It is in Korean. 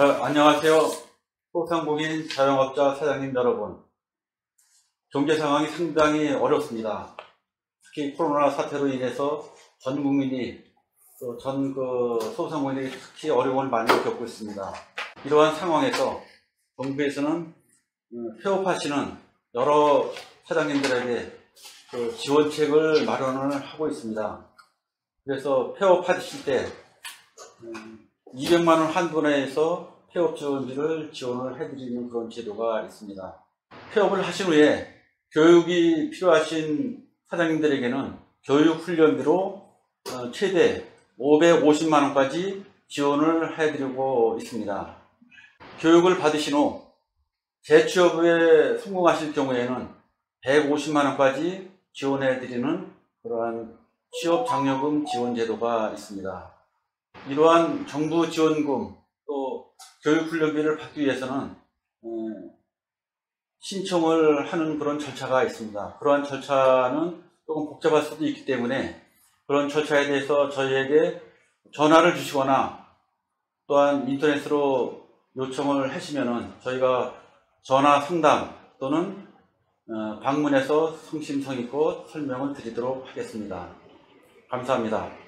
안녕하세요. 소상공인 자영업자 사장님 여러분. 경제 상황이 상당히 어렵습니다. 특히 코로나 사태로 인해서 전 국민이 또 소상공인들이 특히 어려움을 많이 겪고 있습니다. 이러한 상황에서 정부에서는 폐업하시는 여러 사장님들에게 지원책을 마련을 하고 있습니다. 그래서 폐업하실 때 200만 원 한도 내에서 폐업 지원비를 지원을 해드리는 그런 제도가 있습니다. 폐업을 하신 후에 교육이 필요하신 사장님들에게는 교육훈련비로 최대 550만 원까지 지원을 해드리고 있습니다. 교육을 받으신 후 재취업에 성공하실 경우에는 150만 원까지 지원해드리는 그러한 취업장려금 지원 제도가 있습니다. 이러한 정부 지원금 또 교육훈련비를 받기 위해서는 신청을 하는 그런 절차가 있습니다. 그러한 절차는 조금 복잡할 수도 있기 때문에 그런 절차에 대해서 저희에게 전화를 주시거나 또한 인터넷으로 요청을 하시면은 저희가 전화 상담 또는 방문해서 성심성의껏 설명을 드리도록 하겠습니다. 감사합니다.